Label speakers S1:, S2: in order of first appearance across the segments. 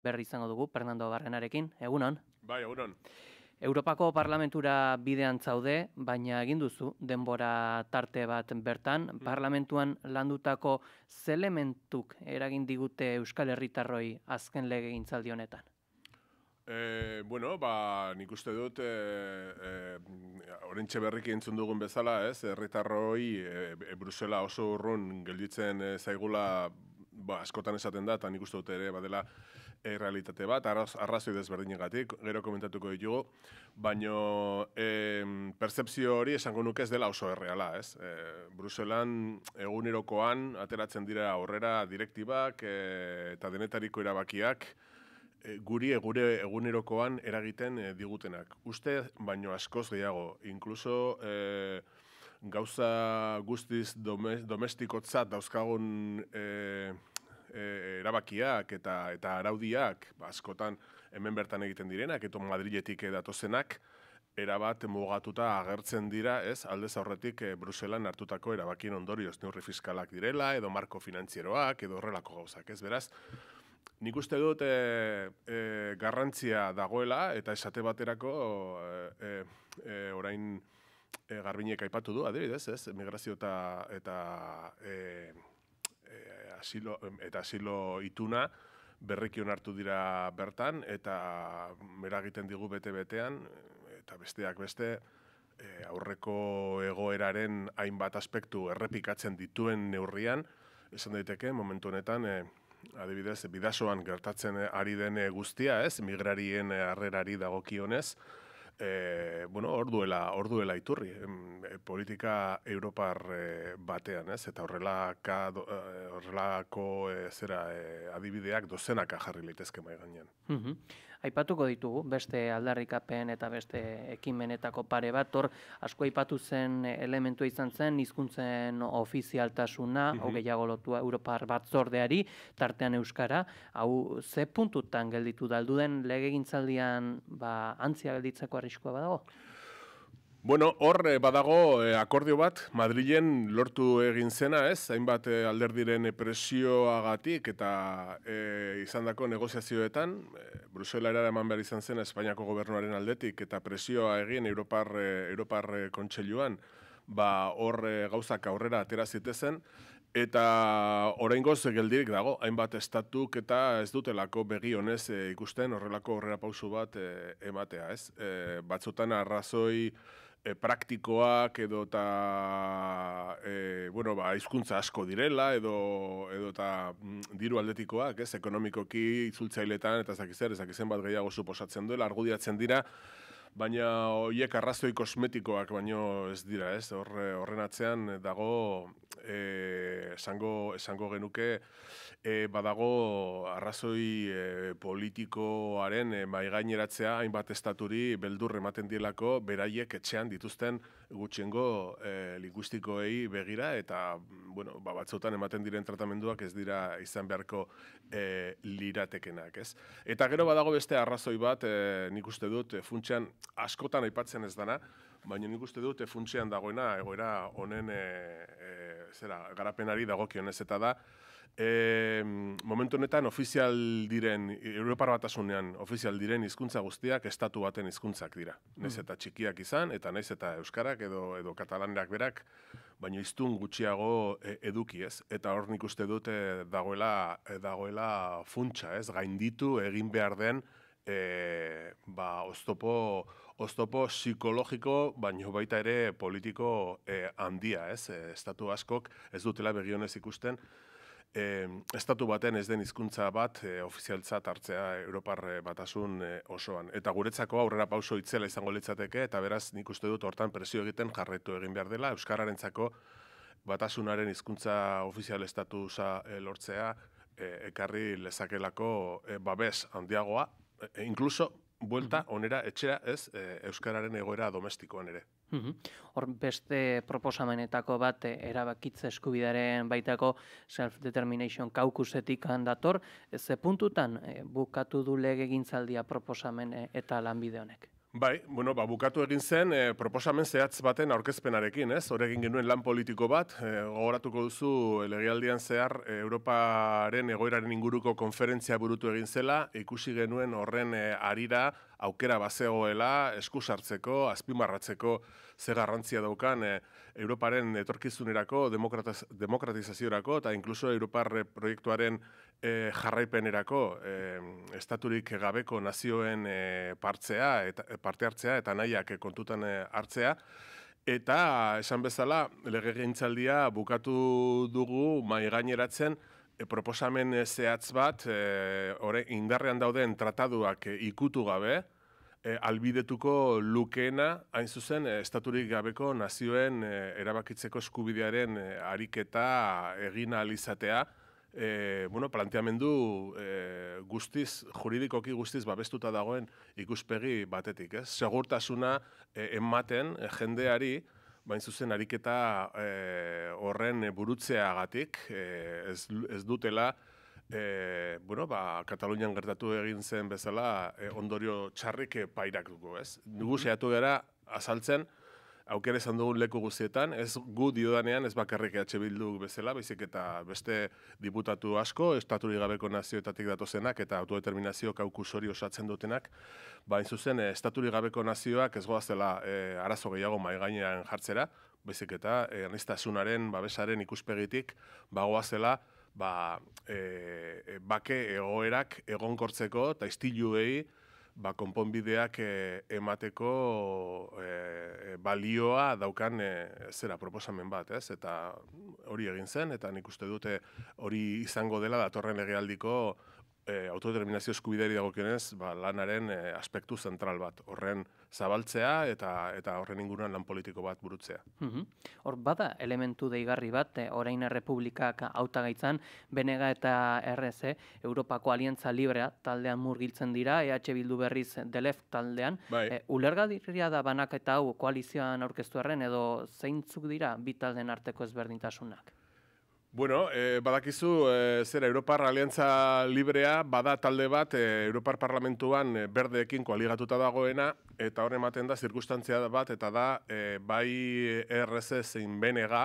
S1: berri izango dugu, Fernando Barrenarekin, egunon.
S2: Bai, egunon.
S1: Europako Parlamentura bidean zaude, baina egin duzu denbora tarte bat bertan, Parlamentuan landutako ze elementuk eragin digute Euskal Herritarroi azken legegintzaldi honetan?
S2: Nik uste dut, orentxe berriki entzun dugun bezala, herritarroi Brusela oso urrun gelditzen zaigula, askotan esaten da, eta nik uste dut ere badela realitate bat, arrazoi desberdinegatik, gero komentatuko ditugu, baino pertzepzio hori esango nuke ez dela oso erreala, ez? Bruselan egunerokoan ateratzen dira aurrera direktibak eta denetariko erabakiak, gure egunerokoan eragiten digutenak. Uste, baino askoz gehiago. Inkluso gauza guztiz domestikotzat dauzkagun erabakiak eta araudiak, askotan hemen bertan egiten direnak, eta Madriletik datozenak, erabat mugatuta agertzen dira, aldez aurretik Bruselan hartutako erabakien ondorioz, neurri fiskalak direla, edo marko finantzieroak, edo horrelako gauzak, beraz. Nik uste dut garrantzia dagoela, eta esate baterako orain Garbiñek aipatu du, adibidez, migrazio eta asilo ituna berriki onartu dira bertan, eta eragiten digu bete-betean, eta besteak beste, aurreko egoeraren hainbat aspektu errepikatzen dituen neurrian, esan daiteke, momentu honetan, adibidez, bidasoan gertatzen ari den guztia, migrarien harrerari dagokionez, hor duela iturri, politika europar batean, eta horrelako adibideak dozenaka jarri litezke mahai gainean.
S1: Aipatuko ditugu, beste aldarrikapen eta beste ekimenetako pare bat, hor asko aipatu zen elementua izan zen, hizkuntzen ofizialtasuna, gehiago lotua Europar Batzordeari, tartean euskara, hau ze puntutan gelditu da, alduden legegintzaldian antzia gelditzeko arriskua badago?
S2: Hor badago akordio bat, Madrilen lortu egin zena, hainbat alderdiren presioagatik eta izandako negoziazioetan, Bruselara eman behar izan zen Espainiako gobernuaren aldetik eta presioa egin Europar Kontseiluan, hor gauzak aurrera atera zitezen, eta oraingoz geldirik dago, hainbat estatuk eta ez dutelako begi honez ikusten horrelako aurrera pausu bat ematea, batzutan arrazoi praktikoak edo eta hizkuntza asko direla edo eta diru aldetikoak, ekonomikoki itzultzailetan eta ezakizen bat gehiago suposatzen duela, argudiatzen dira, baina horiek arrazoi kosmetikoak baino ez dira, horren atzean dago, esango genuke, badago arrazoi politikoaren maigaineratzea hainbat estaturi beldur ematen dielako beraiek etxean dituzten gutxiengo linguistikoei begira eta batzutan ematen diren tratamenduak ez dira izan beharko liratekenak, Eta gero badago beste arrazoi bat, nik uste dut funtsean askotan aipatzen ez dana, baina nik uste dut funtsean dagoena egoera honen garapenari dagokionez eta da, momentu honetan ofizial diren, Europar Batasunean ofizial diren hizkuntza guztiak estatu baten hizkuntzak dira. Naiz eta txikiak izan, eta naiz eta euskarak edo katalanak berak, baina hiztun gutxiago eduki, Eta hor nik uste dut dagoela funtsa, gainditu egin behar den oztopo psikologiko, baino baita ere politiko handia, Estatu askok ez dutela begionez ikusten, estatu baten ez den hizkuntza bat ofizialtzat hartzea Europar Batasun osoan. Eta guretzako aurrera pauso itzela izango litzateke, eta beraz nik uste dut hortan presio egiten jarraitu egin behar dela, euskararentzako Batasunaren hizkuntza ofizial estatusa lortzea ekarri lezakelako babes handiagoa, inkluso buelta onera etxera euskararen egoera domestikoan ere.
S1: Hor beste proposamenetako bat erabakitze eskubidearen baitako self-determination kaukusetik dator, ze puntutan bukatu du legegintzaldia proposamen eta lanbide honek?
S2: Bai, bueno, bukatu egin zen proposamen zehatz baten aurkezpenarekin, ez? Hor egin genuen lan politiko bat, gogoratuko duzu legealdian zehar Europaren egoeraren inguruko konferentzia burutu egin zela, ikusi genuen horren harira aukera bazegoela, esku sartzeko, azpimarratzeko ze garrantzia daukan Europaren etorkizunerako, demokratizaziorako eta inkluso Europar proiektuaren jarraipenerako estaturik gabeko nazioen parte hartzea eta nahiak kontutan hartzea. Eta esan bezala, legegintzaldia bukatu dugu mahaigaineratzen proposamen zehatz bat, indarrean dauden trataduak ikutu gabe, albidetuko lukeena, hain zuzen, estaturik gabeko nazioen erabakitzeko eskubidearen ariketa egin ahal izatea, planteamendu guztiz, juridikoki guztiz babestuta dagoen ikuspegi batetik, ez? Segurtasuna ematen jendeari, bain zuzen ariketa horren burutzeagatik, ez dutela, Katalunian gertatu egin zen bezala ondorio txarrik pairak dugu, ez? Dugu saiatu gara azaltzen, aukera izan dugun leku guztietan, ez gu diodanean ez bakarrik EH Bildu bezala, baizik eta beste diputatu asko, estaturik gabeko nazioetatik datozenak eta autodeterminazio kaukus hori osatzen dutenak, bain zuzen, estaturik gabeko nazioak ez goazela arazo gehiago maigainean jartzera, baizik eta aniztasunaren, babesaren ikuspegitik, bagoazela, bake egoerak egonkortzeko eta istiluei konponbideak emateko balioa daukan proposamen bat, ez? Eta hori egin zen, eta nik uste dute hori izango dela datorren legealdiko autodeterminazio eskubideari dagokionez lanaren aspektu zentral bat. Horren zabaltzea eta horren inguruan lan politiko bat burutzea.
S1: Hor bada elementu deigarri bat, orain Errepublikak hautagaitzan, BNG eta RC, Europako Aliantza Librea taldean murgiltzen dira, EH Bildu berriz DELEF taldean. Ulergarria da banaketa hau koalizioan aurkeztu arren edo zeintzuk dira bi taldeen arteko ezberdintasunak?
S2: Bueno, badakizu, Europar Aliantza Librea bada talde bat Europar Parlamentuan berdeekin koaligatuta dagoena, eta horren ematen da zirkustantzia bat, eta da bai RC zein BNG,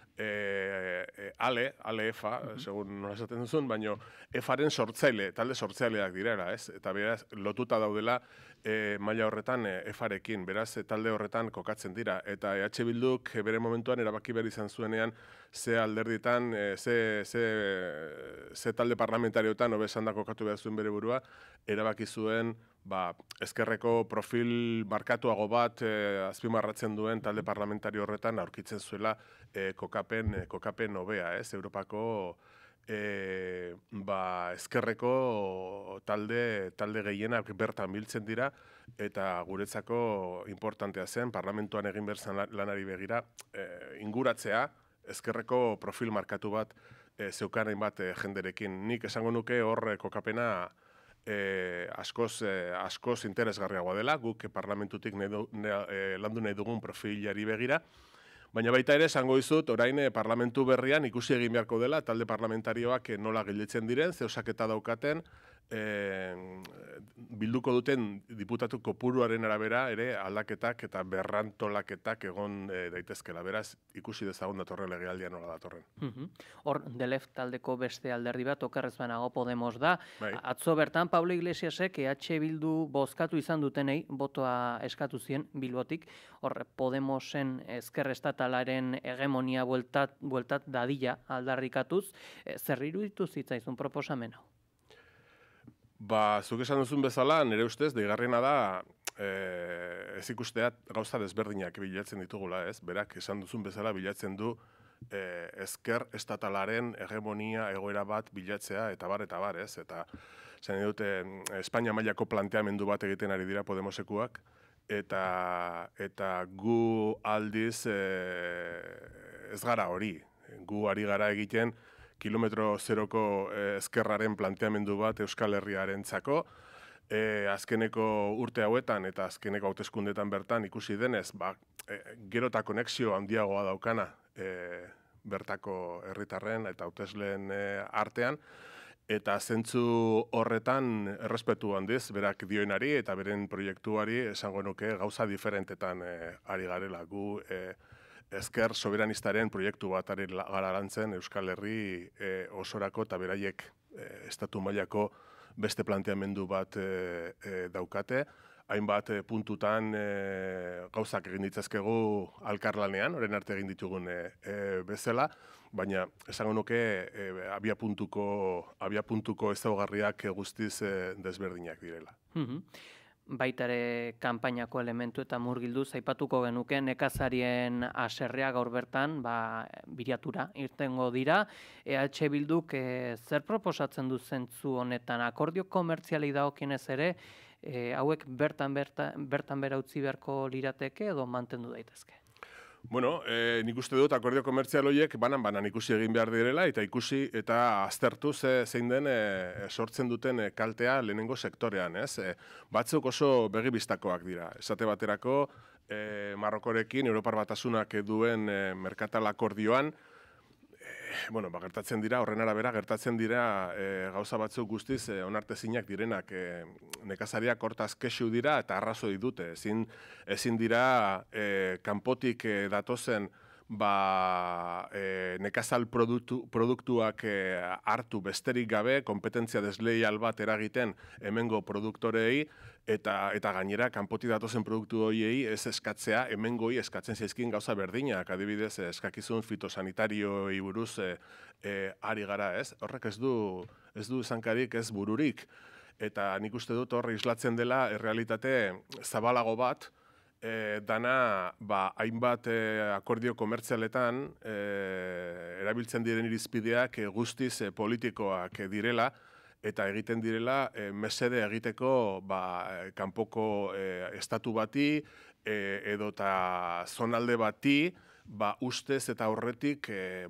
S2: ale EFA, segun nola esaten duzun, baina EFAren sortzaile, talde sortzaileak direla, ez? Eta beraz, lotuta daudela maila horretan EFArekin, beraz, talde horretan kokatzen dira. Eta EH Bilduk bere momentuan erabaki behar izan zuenean, ze alderditan, ze talde parlamentarioetan, obesan da kokatu behar zuen bere burua, erabaki zuen, ezkerreko profil markatuago bat azpimarratzen duen talde parlamentario horretan aurkitzen zuela kokapen hobea, ez? Europako ezkerreko talde gehienak bertan biltzen dira, eta guretzako importantea zen, parlamentuan egin berzan lanari begira, inguratzea, ezkerreko profil markatu bat zeukanein bat jenderekin. Nik esango nuke hor kokapena askoz interesgarriagoa dela, guk parlamentutik landu nahi dugun profilari begira, baina baita ere, esango dizut, orain parlamentu berrian ikusi egin beharko dela, talde parlamentarioak nola gelditzen diren, ze osaketa daukaten, bilduko duten diputatu kopuruaren arabera ere aldaketak eta berrantolaketak egon daitezkela. Beraz, ikusi dezagun datorren legealdia nola datorren.
S1: Hor, DELEF taldeko beste alderdi bat, okerrez banago Podemos da. Atzo bertan, Pablo Iglesiasek EH Bildu bozkatu izan dutenei, botoa eskatu zien Bilbotik, hor Podemosen ezker estatalaren hegemonia bueltat dadila aldarrikatuz, zer iruditu zitzaizun proposamena?
S2: Zuk esan duzun bezala, nire ustez, deigarriena da ez ikustea gauza desberdinak bilatzen ditugula, ez? Berak esan duzun bezala bilatzen du ezker estatalaren hegemonia egoera bat bilatzea eta bar, ez? Eta zen dute, Espainia mailako planteamendu bat egiten ari dira Podemosekuak, eta gu aldiz ez gara hori. Gu ari gara egiten kilometro zeroko ezkerraren planteamendu bat Euskal Herriarentzako. Azkeneko urte hauetan eta azkeneko hauteskundetan bertan ikusi denez, gero eta konexio handiagoa daukana bertako herritarren eta hautesleen artean. eta zentzu horretan errespetu handiz, berak dioenari eta beren proiektuari esango nuke gauza diferentetan ari garela. Gu ezker soberanistaren proiektu bat ari gara lantzen Euskal Herri osorako eta beraiek estatu mailako beste planteamendu bat daukate. Hainbat puntutan gauzak egin ditzazkegu alkarlanean, orain arte egin ditugun bezala, baina esango nuke abiapuntuko ezaugarriak guztiz desberdinak direla.
S1: Baitare kanpainako elementu eta murgilduz aipatuko genuke nekazarien haserrea gaur bertan biriatura irtengo dira. EH Bilduk zer proposatzen du zentzu honetan? Akordio komertzialei dagokienez ere, hauek bertan bera utzi beharko lirateke edo mantendu daitezke?
S2: Bueno, nik uste dut akordio komertzial horiek banan ikusi egin behar direla eta ikusi eta aztertu zein den sortzen duten kaltea lehenengo sektorean, ez? Batzuk oso begibistakoak dira. Esate baterako, Marrokorekin Europar Batasunak duen merkatal akordioan, gertatzen dira, horren arabera, gertatzen dira gauza batzuk guztiz onartezinak direnak. Nekazariak hortaz kexu dira eta arrazoi dute. Ezin dira kanpotik datozen nekazal produktuak hartu besterik gabe, konpetentzia desleial bat eragiten hemengo produktorei, eta gainera, kanpotik datozen produktu horiei ez eskatzea, hemengoi eskatzen zaizkin gauza berdinak, adibidez, eskakizun fitosanitarioei buruz ari gara, ez? Horrek ez du izankarik, ez bururik, eta nik uste dut hor islatzen dela errealitate zabalago bat, dana hainbat akordio komertzialetan erabiltzen diren irizpideak guztiz politikoak direla, eta egiten direla mesede egiteko kanpoko estatu bati edota zonalde bati ustez eta horretik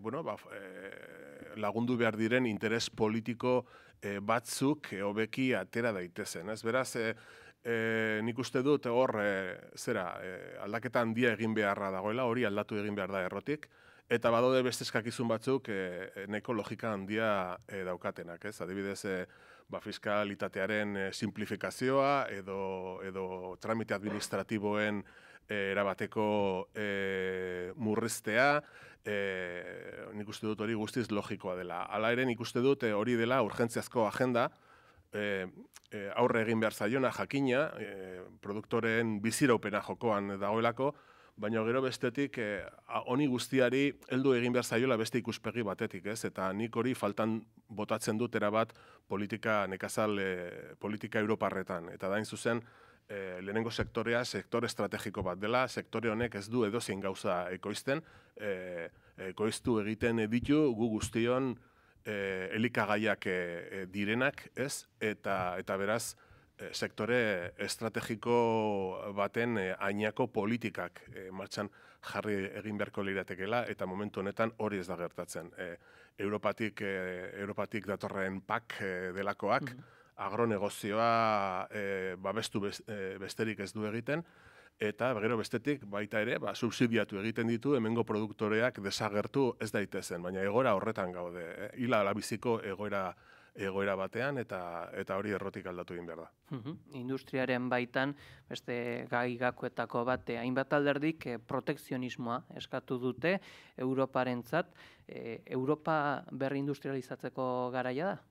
S2: lagundu behar diren interes politiko batzuk hobeki atera daitezen. Beraz, nik uste dut hor aldaketa handia egin beharra dagoela, hori aldatu egin behar da errotik, eta badaude beste eskakizun batzuk nahiko logika handia daukatenak, ez? Adibidez, fiskalitatearen simplifikazioa edo tramite administratiboen erabateko murriztea, nik uste dut hori guztiz logikoa dela. Hala ere, nik uste dut hori dela urgentziazko agenda, aurre egin behar zaiona jakina, produktoren biziraupena jokoan dagoelako, baina gero bestetik honi guztiari heldu egin behar zaiola beste ikuspegi batetik, ez? Eta nik hori faltan botatzen dut erabat nekazal politika europarretan. Eta da zuzen, lehenengo sektorea sektore estrategiko bat dela, sektore honek ez du edozein gauza ekoizten, ekoiztu egiten ditu gu guztion elikagaiak direnak, ez? Eta beraz, sektore estrategiko baten ainako politikak martxan jarri egin beharko liratekeela, eta momentu honetan hori ez da gertatzen. Europatik datorren PAK delakoak, agronegozioa babestu besterik ez du egiten, eta gero bestetik baita ere subsidiatu egiten ditu hemengo produktoreak desagertu ez daitezen, baina egoera horretan gaude, hila alabiziko egoera batean eta hori errotik aldatu egin behar da.
S1: Industriaren baitan, beste gai gakoetako bat, hainbat alderdik protekzionismoa eskatu dute Europarentzat. Europa berri industrializatzeko garaia da?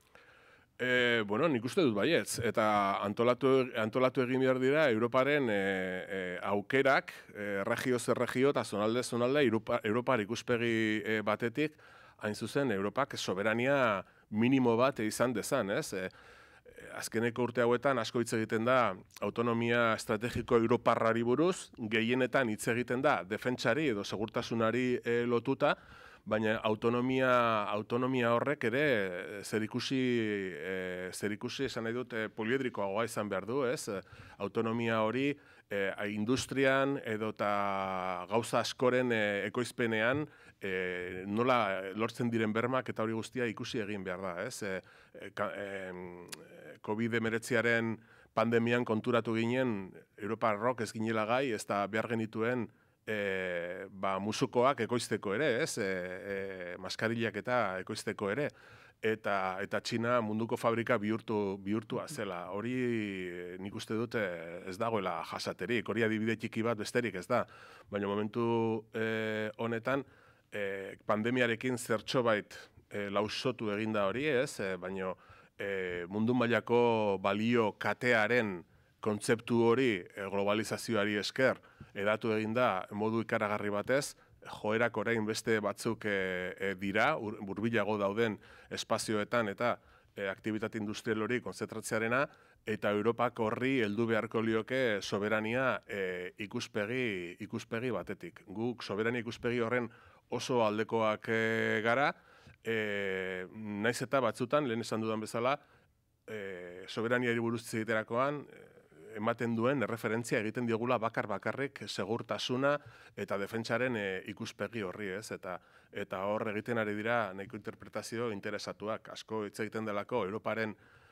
S2: Nik uste dut baietz, eta antolatu egin behar dira Europaren aukerak, regio zer regio eta zonalde Europar ikuspegi batetik, hain zuzen, Europak soberania minimo bat izan dezan, ez? Azkeneko urte hauetan asko hitz egiten da autonomia estrategiko europarrari buruz, gehienetan hitz egiten da defentsari edo segurtasunari lotuta, baina autonomia horrek ere zerikusi esan nahi dut poliedrikoagoa izan behar du, ez? Autonomia hori industrian edota gauza askoren ekoizpenean nola lortzen diren bermak eta hori guztia ikusi egin behar da, ez? COVID-19 pandemian konturatu ginen Europarrok ez ginela gai, ez da behar genituen musukoak ekoizteko ere, ez? Maskarillak eta ekoizteko ere. eta Txina munduko fabrika bihurtua zela. Hori nik uste dut ez dagoela jasaterik, hori adibide txiki bat besterik ez da. Baina momentu honetan, pandemiarekin zertxobait lausotu eginda hori ez, baina mundu mailako balio katearen kontzeptu hori globalizazioari esker edatu eginda modu ikaragarri batez, joerak orain beste batzuk dira, hurbilago dauden espazioetan eta aktibitate industrial hori konzentratzearena, eta Europak horri heldu beharko lioke soberania ikuspegi batetik. Guk soberania ikuspegi horren oso aldekoak gara, naiz eta batzutan, lehen esan dudan bezala, soberaniari buruz egiterakoan, ematen duen erreferentzia egiten diogula bakarrik segurtasuna eta defentsaren ikuspegi horri, ez? Eta hor egiten ari dira nahiko interpretazio interesatuak. Asko hitz egiten delako Europaren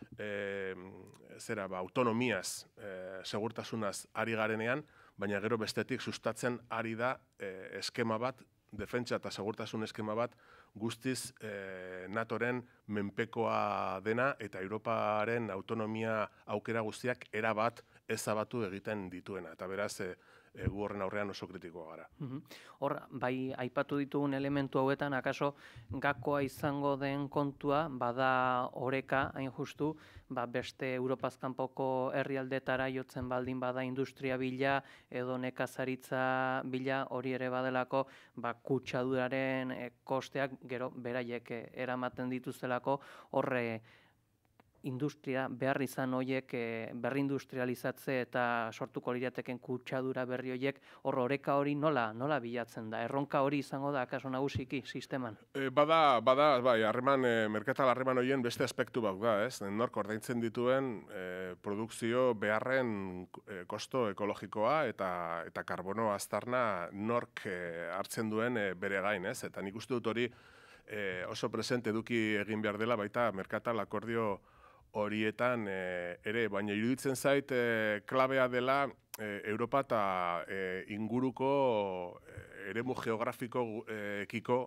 S2: autonomiaz, segurtasunaz ari garenean, baina gero bestetik sustatzen ari da eskema bat, defentsa eta segurtasun eskema bat guztiz NATOren menpekoa dena eta Europaren autonomia aukera guztiak erabat ezabatu egiten dituena. Eta beraz, gu horren aurrean oso kritikoa gara.
S1: Hor, bai, aipatu ditugun elementu hauetan, akaso gakoa izango den kontua, bada oreka, hain justu, beste Europaz kanpoko herrialdetara jotzen baldin bada industria bila edo nekazaritza bila, hori ere badelako kutsaduraren kosteak gero beraiek eramaten dituztelako, horre industria behar izan horiek berrindustrializatze eta sortuko lirateken kutsadura berri horiek, hor oreka hori nola bilatzen da? Erronka hori izango da akaso nagusiki sisteman?
S2: Bada, bai, merkatal harreman horien beste aspektu bat da, ez? Nork ordaintzen dituen produkzio beharren kosto ekologikoa eta karbono aztarna nork hartzen duen bere gain, ez? Eta nik uste dut hori oso presente eduki egin behar dela baita merkatal akordio horietan ere, baina iruditzen zait klabea dela Europa eta inguruko eremu geografiko ekiko,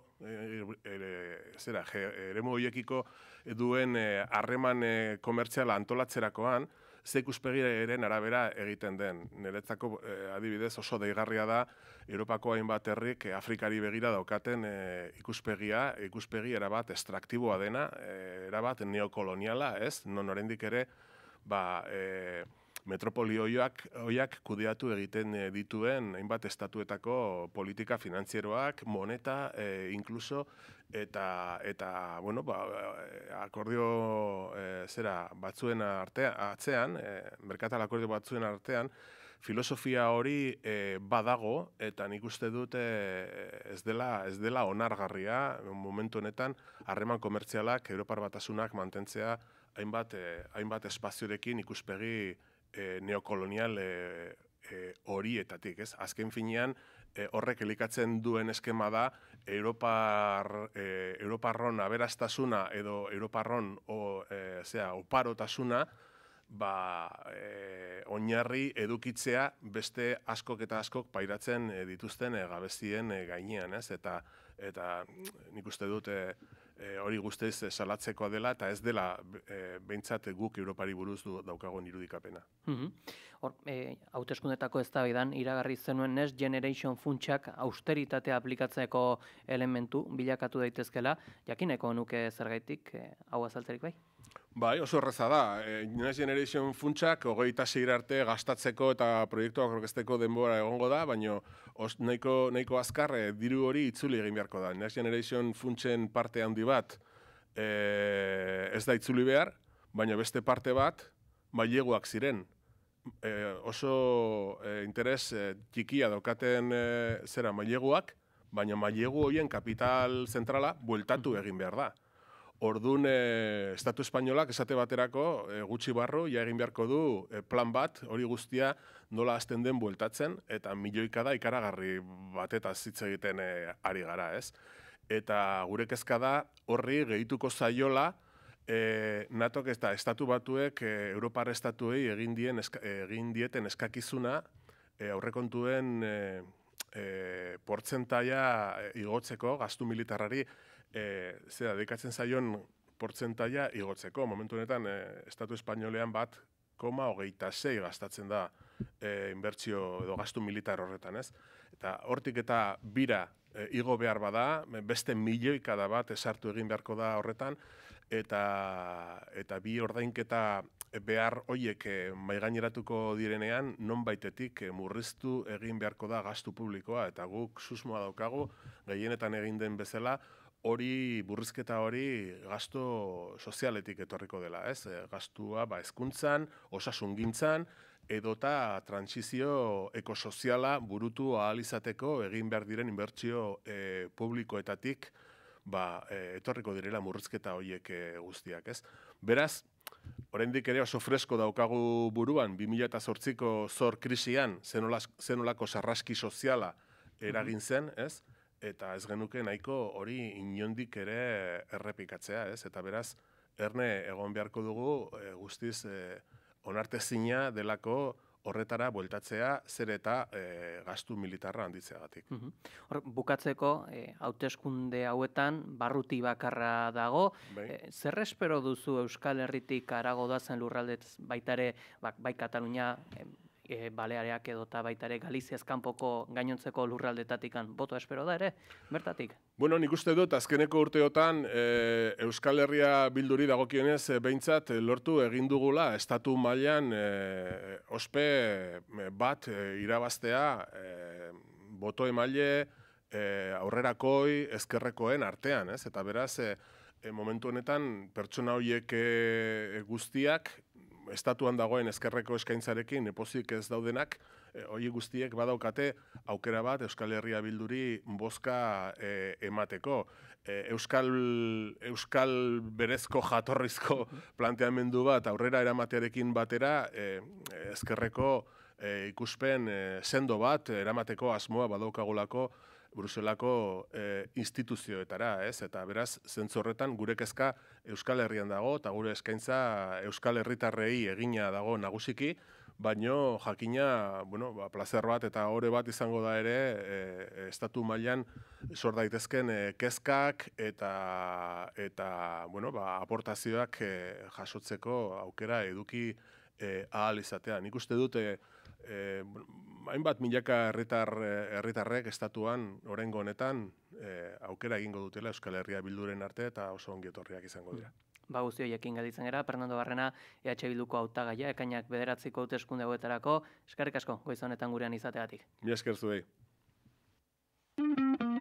S2: eremu horiekiko duen harreman komertziala antolatzerakoan, ze ikuspegiren arabera egiten den. Niretzako adibidez oso deigarria da Europako hainbat herrik Afrikari begira daukaten ikuspegi erabat estraktiboa dena, erabat neokoloniala, ez? Non oraindik ere metropoli hoiak kudeatu egiten dituen hainbat estatuetako politika finantzieroak, moneta, inkluso, eta akordio batzuen atzean, merkatal akordio batzuen artean, filosofia hori badago, eta nik uste dut ez dela onargarria momentu honetan harreman komertzialak Europar Batasunak mantentzea hainbat espaziorekin ikuspegi neokolonial horietatik, ez? Azken finean, horrek elikatzen duen eskema da Europarron aberastasuna edo Europarron oparotasuna oinarri edukitzea beste askok eta askok pairatzen dituzten gabezien gainean, ez? Eta nik uste dut hori guztiz salatzekoa dela eta ez dela behintzat guk Europari buruz daukagun irudikapena.
S1: Hor, hauteskundetako eztabaidan iragarri zenuen Next Generation funtsak austeritatea aplikatzeko elementu bilakatu daitezkela, jakineko nuke zergaitik hau azaltzerik bai?
S2: Bai, oso erraza da. Next Generation funtsak 26 arte gastatzeko eta proiektuak aurkezteko denbora egongo da, baina nahiko azkar diru hori itzuli egin beharko da. Next Generation funtsen parte handi bat ez da itzuli behar, baina beste parte bat maileguak ziren. Oso interes txikia daukaten maileguak, baina mailegu horien kapital zentrala bueltatu egin behar da. Orduan, Estatu Espainolak esate baterako gutxi barru, egin beharko du plan bat, hori guztia nola hasten den bueltatzen, eta milioikada ikaragarri batetaz hitz egiten ari gara, ez? Eta gure kezka da horri gehituko zaiola NATOk eta Estatu Batuek Europar estatuei egin dieten eskakizuna aurrekontuen portzentaia igotzeko gastu militarrari dedikatzen zaion portzentaia igotzeko. Momentu honetan, Estatu Espainolean 1,26 gastatzen da inbertsio edo gastu militar horretan, ez? Eta hortik eta bira igo behar bada, beste milioikada bat esartu egin beharko da horretan, eta bi ordainketa behar hoiek maigaineratuko direnean, nonbaitetik murriztu egin beharko da gastu publikoa, eta guk susmoa daukagu, gehienetan egin den bezala, burrizketa hori gasto sozialetik etorriko dela, ez? Gastua hezkuntzan, osasungintzan, edota trantsizio ekosoziala burutu ahal izateko egin behar diren inbertsio publikoetatik etorriko direla murrizketa horiek guztiak, ez? Beraz, oraindik ere oso fresko daukagu buruan, 2008ko zor krisian zenolako sarraski soziala eragin zen, ez? Eta ez genuke nahiko hori inondik ere errepikatzea, ez? Eta beraz, erne egon beharko dugu guztiz onartezina delako horretara bueltatzea zer eta gastu militarra handitzeagatik.
S1: Bukatzeko, hauteskunde hauetan barruti bakarra dago. Zer espero duzu Euskal Herritik harago doazen lurraldez baita ere, bai Katalunia, Baleareak edota baita ere Galiziaz kanpoko gainontzeko lurraldetatikan boto espero da ere, bertatik?
S2: Bueno, nik uste dut, azkeneko urteotan Euskal Herria bilduri dagokionez behintzat lortu egin dugula estatu mailan ospe bat irabaztea boto emaile aurrerakoi ezkerrekoen artean, ez? Eta beraz, momentu honetan pertsona horiek guztiak estatuan dagoen ezkerreko eskaintzarekin pozik ez daudenak, hori guztiek badaukate aukera bat Euskal Herria bilduri bozka emateko. Euskal berezko jatorrizko planteamendu bat aurrera eramatearekin batera ezkerreko ikuspen sendo bat eramateko asmoa badaukagulako Bruselako instituzioetara, ez? Eta beraz, zentzu horretan gure kezka Euskal Herrian dago, eta gure eskaintza Euskal Herritarrei egina dago nagusiki, baino jakina, plazer bat eta ore bat izango da ere estatu mailan sor daitezken kezkak eta aportazioak jasotzeko aukera eduki ahal izatea. Nik uste dute hainbat milaka herritarrek estatuan oraingo honetan aukera egingo dutela Euskal Herria Bilduren arte eta oso ongi etorriak izango dira.
S1: Guzti horiekin gelditzen gara, Fernando Barrena, EH Bilduko hautagaia, ekainak 9ko hauteskunde hauetarako. Eskerrik asko, goiz honetan gurean izateagatik.
S2: Mila esker zuei.